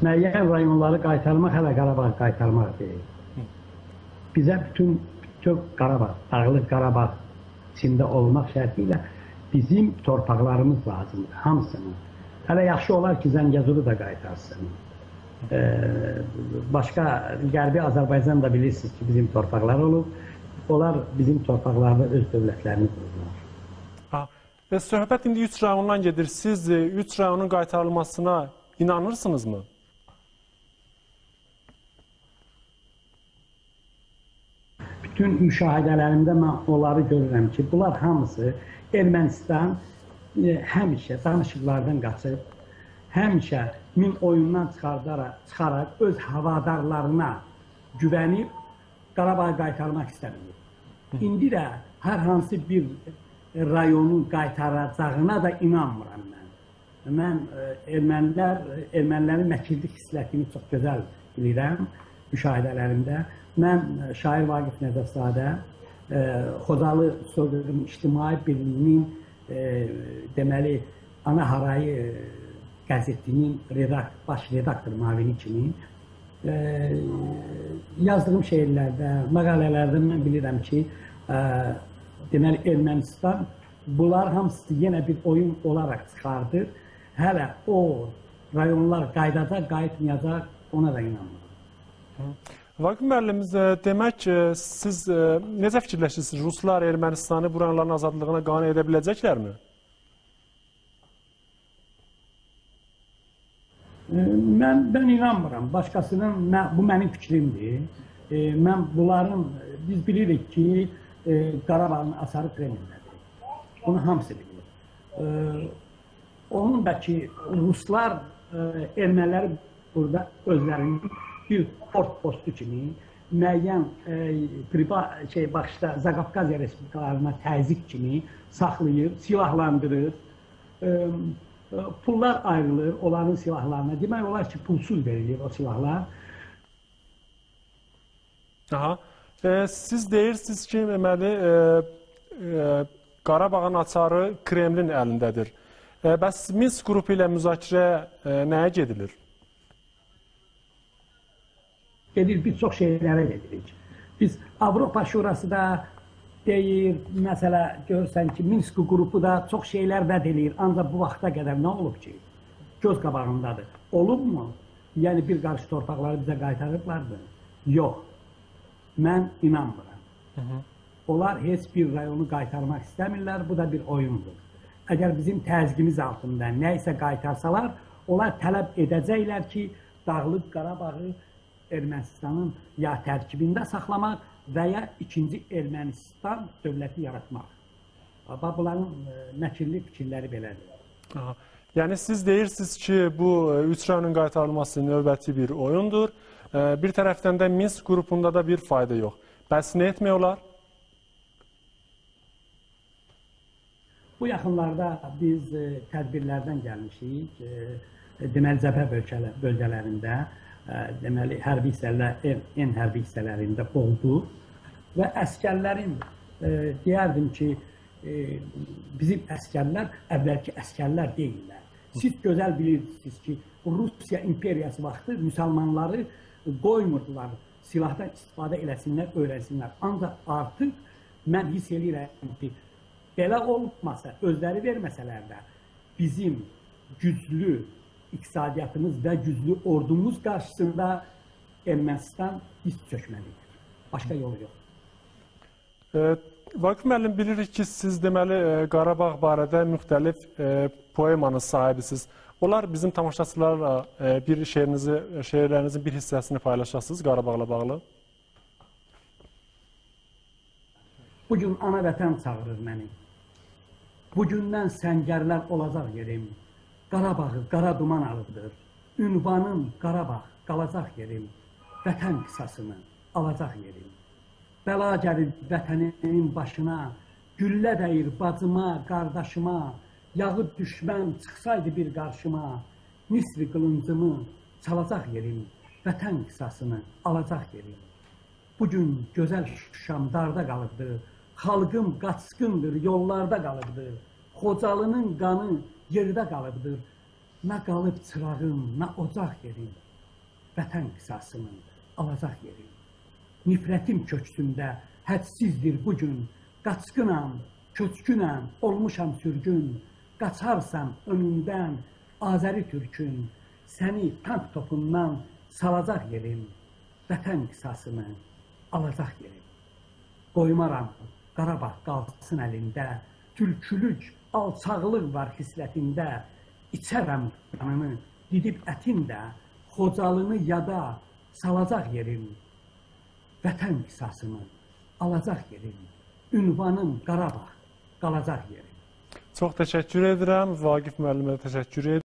müəyyən rayonları qaytarmaq hələ Qarabağ qaytarmaq deyil. Bizə bütün Qarabağ, Dağlıq Qarabağ içində olmaq şərtilə bizim torpaqlarımız lazımdır, hamısının. Hələ yaxşı olar ki, Zəngəzuru da qaytarsın. Başqa Qərbi Azərbaycan da bilirsiniz ki, bizim torpaqlar olub. Onlar bizim torpaqlarda öz dövlətlərini qurdular. Söhbət indi 3 rayondan gedir. Siz 3 rayonun qaytarılmasına inanırsınızmı? Bütün müşahidələrimdə mən onları görürəm ki, bunlar hamısı Ermənistan həmişə danışıqlardan qaçıb, həmişə min oyundan çıxaraq öz havadarlarına güvənib Qarabağı qaytarmaq istəmir. İndi də hər hansı bir rayonun qaytaracağına da inanmıram mən. Mən ermənilərin məkirlik xislətini çox gözəl bilirəm müşahidələrimdə. Mən şair Vaqif Nəcəfzadə Xocalı Soqırın İctimai Birliyinin deməli Ana Harayı qəzetinin baş redaktor müavini kimi yazdığım şeirlərdə, məqalələrdə mən bilirəm ki, deməli Ermənistan bunlar hamısı yenə bir oyun olaraq çıxardır. Hələ o rayonlar qaydacaq, qayıtmayacaq, ona da inanmıram. Vaqif müəllim, demək siz necə fikirləşirsiniz? Ruslar Ermənistanı bu rayonların azadlığına qane edə biləcəklərmi? Mən inanmıram. Başqasının, bu mənim fikrimdir. Biz bilirik ki, Qarabağın asarı Kremlindədir. Bunu hamısı bilir. Onun da ki, Ruslar erməniləri burada özlərinin bir port postu kimi müəyyən başda Zaqafqaziya Respublikalarına təzyiq kimi saxlayır, silahlandırır. Pullar ayrılır onların silahlarına. Demək olar ki, pulsuz verilir o silahlar. Siz deyirsiniz ki, Qarabağın açarı Kremlin əlindədir. Bəs Minsk qrupu ilə müzakirə nəyə gedilir? Biz çox şeylərə gedirik. Biz Avropa Şurası da deyir, məsələ görürsən ki, Minsk qrupu da çox şeylər vəd edir. Ancaq bu vaxta qədər nə olub ki? Göz qabağındadır. Olubmu? Yəni bir qarşı torpaqları bizə qaytarıblardı? Yox. Mən inanmıram. Onlar heç bir rayonu qaytarmaq istəmirlər. Bu da bir oyundur. Əgər bizim təzyiqimiz altında nə isə qaytarsalar, onlar tələb edəcəklər ki, Dağlıq Qarabağı Ermənistanın ya tərkibində saxlamaq və ya ikinci Ermənistan dövləti yaratmaq. Bunların məkirli fikirləri belədir. Yəni siz deyirsiniz ki, bu 3 rayonun qaytarılması növbəti bir oyundur. Bir tərəfdən də Minsk qrupunda da bir fayda yox. Bəs nə etmək olar? Bu yaxınlarda biz tədbirlərdən gəlmişik. Deməli, cəbhə bölgələrində, deməli, hərbi hissələr, en hərbi hissələrində oldu. Və əskərlərin, deyərdim ki, bizim əskərlər əvvəlki əskərlər deyirlər. Siz gözəl bilirsiniz ki, Rusiya imperiyası vaxtı müsəlmanları qoymurdular, silahdan istifadə eləsinlər, öyrənsinlər. Ancaq artıq mən hiss edirəm ki, belə olmasa, özləri verməsələr də bizim güclü iqtisadiyyatımız və güclü ordumuz qarşısında Ermənistan diz çökməlidir. Başqa yolu yox. Vaqif müəllim, bilirik ki, siz deməli Qarabağ barədə müxtəlif poemanın sahibisiniz. Onlar bizim tamaşaçılarla bir şeirlərinizin bir hissəsini paylaşasınız Qarabağla bağlı. Bugün ana vətən çağırır məni. Bugündən səngərlər olacaq yerim. Qarabağı qara duman alıbdır. Ünvanım Qarabağ qalacaq yerim. Vətən qisasını alacaq yerim. Bəla gəlir vətənimin başına. Güllə dəyir bacıma, qardaşıma. Yağı düşmən çıxsaydı bir qarşıma. Nisri qılıncımı çalacaq yerim. Vətən qisasını alacaq yerim. Bugün gözəl Şuşam darda qalıbdır. Xalqım qaçqındır, yollarda qalıbdır. Xocalının qanı yerdə qalıbdır. Nə qalıb çırağım, nə ocaq yerim. vətən qisasını alacaq yerim. Nifrətim köksümdə hədsizdir bugün, qaçqınam, köçkünəm, olmuşam sürgün, qaçarsan önündən Azəri türkün, səni tank topundan salacaq yerim, vətən qisasını alacaq yerim. Qoymaram Qarabağ qalsın əlində, türkülük, alçaqlıq var xislətində, içərəm qanını, didib ətində, Xocalını yada salacaq yerim, vətən qisasını alacaq yerim, ünvanım Qarabağ qalacaq yerim. Çox təşəkkür edirəm, Vaqif müəllimə təşəkkür edirəm.